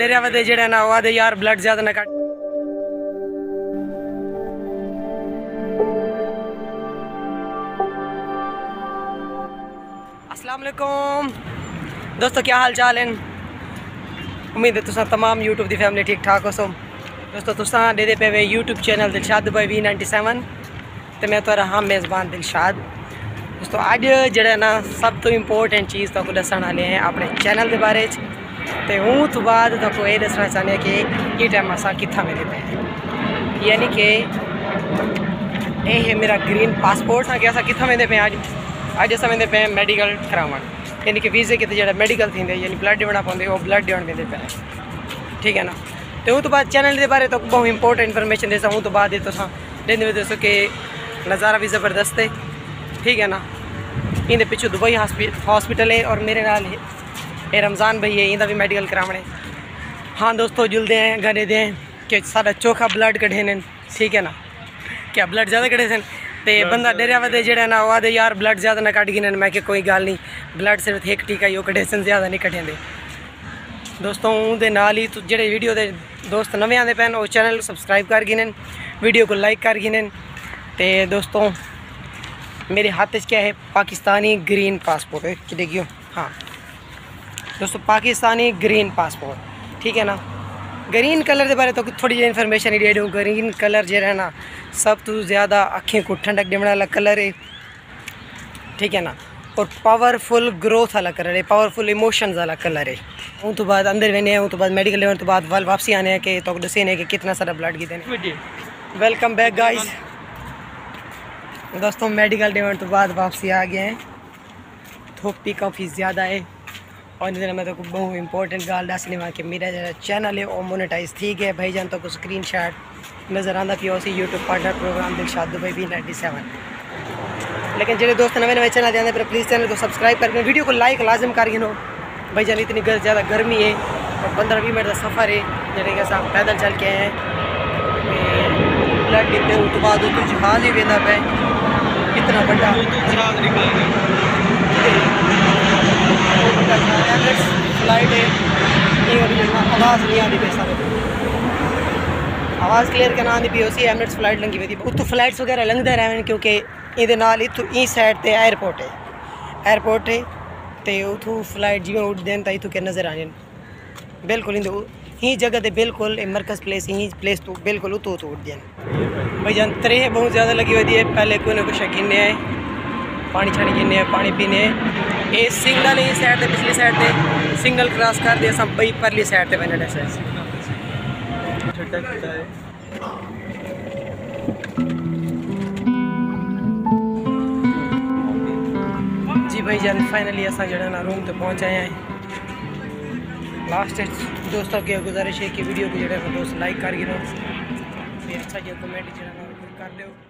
डेरिया वे जेड़ा ना वो यार ब्लड ज्यादा ना कट। अस्सलाम वालेकुम दोस्तों, क्या हाल चाल है। उम्मीद है तुसा तमाम यूट्यूब की फैमिली ठीक ठाक हो सो। दोस्तों तुसा दे पे वे यूट्यूब चैनल दिलशाद भाई V97 तो मैं तुहारा हम मेज़बान दिलशाद। दोस्तों अज जड़ा ना सब तो इंपोर्टेंट चीज़ तो दसन वाले हैं अपने चैनल के बारे तो हूँ तो बाद तो ये दसना चाहते कि ये टाइम असा कितना मेरे पे यानी कि ये है मेरा ग्रीन पासपोर्ट हाँ कि असा कितना वेंदे पे अज अस वेंदे पे मैडिकल करावन यानी कि वीज़े के जो मैडिकल थी यानी ब्लड देना पौंदे वो ब्लड देने वेंदे पे। ठीक है ना। तो हूँ तो बाद चैनल के बारे तो बहुत इंपोर्टेंट इन्फॉर्मेशन देसा हूँ तो बाद तो देंदे दोस्तों कि नज़ारा भी ज़बरदस्त है। ठीक है ना। इनके पिछू दुबई हॉस्पिटल है और मेरे नाल ये रमज़ान भाई है इनका भी मेडिकल करावने। हाँ दोस्तों जुलते हैं गने दें कि सारा चोखा ब्लड कढ़े ने। ठीक है ना। क्या ब्लड ज़्यादा कढ़े थे तो बंदा डरिया वे जेड़ा ना वो यार ब्लड ज़्यादा ना कट गिने। मैं कोई गल नहीं, ब्लड सिर्फ एक टीका ही कढ़े सन, ज़्यादा नहीं कढ़े दे। दोस्तों उनके नाल ही जेडे वीडियो के दोस्त नवे आते पैन वो चैनल सब्सक्राइब कर गिने, वीडियो को लाइक कर गिने। तो दोस्तों मेरे हाथ क्या है पाकिस्तानी ग्रीन पासपोर्ट देखियो। हाँ दोस्तों पाकिस्तानी ग्रीन पासपोर्ट। ठीक है ना। ग्रीन कलर के बारे तो थोड़ी जी इन्फॉर्मेशन ही दे दूँ। ग्रीन कलर जो है ना सब तो ज़्यादा अखें को ठंडक देने वाला कलर है। ठीक है ना। और पावरफुल ग्रोथ वाला कलर है, पावरफुल इमोशंस वाला कलर है। उन तो बाद अंदर वेने हैं, उन तो बाद मेडिकल लेवन तो बाद वापसी आने हैं कि तो दसे ने कि कितना सारा ब्लड की देने। Welcome back guys. दोस्तों मेडिकल लेवन तो बाद वापसी आ गए हैं। थोपी काफ़ी ज़्यादा है और इधर मैं तो बहुत इंपॉर्टेंट गाल दसनी वहाँ कि मेरा जो चैनल है वो मोनेटाइज थी गया भाईजान तो स्क्रीन शॉट नज़र आता पियो सी यूट्यूब पार्टनर प्रोग्राम दिलशाद भाई V97। लेकिन जो दोस्त नवे नवे चैनल आते हैं प्लीज़ चैनल को सब्सक्राइब करके वीडियो को लाइक लाजम कर गिनो। भाईजान इतनी ज़्यादा गर्मी है और 15-20 मिनट का सफ़र है जेडे कि हम पैदल चल के आए हैं। ब्लड डिपे उस बाद जहाज ही वेंदा पे कितना बड़ा फ्लाइट है। आवाज़ नहीं आती पे सारे आवाज़ क्लियर करना आती पी उसी एमिरेट्स फ्लाइट लंघी वे उतो फ्लाइट्स वगैरह लंघते रहें क्योंकि ये नाल इतों ई साइड ते एयरपोर्ट है तो उतों फ्लाइट जिमें उड़ते हैं तो इतों के नज़र आने बिल्कुल ही जगह ते बिल्कुल मरकज़ प्लेस ही प्लेस तो बिल्कुल उतो उड़ते हैं। भाई जान त्रेह बहुत ज़्यादा लगी हुई है। पहले कोई ना कुछ गिने है पानी छानी गिने पानी पीने ये सिग्नल ही साइड से पिछली साइड से सिग्नल क्रॉस कर दिया सब बई परली साइड से बने ऐसे जी भाई जान फाइनली असा जड़ा ना रूम तक पहुँच आए हैं। लास्ट दोस्तों की गुजारिश है कि वीडियो को जो दोस्त लाइक कर गिनो अच्छा जो कमेंट जो कर दो।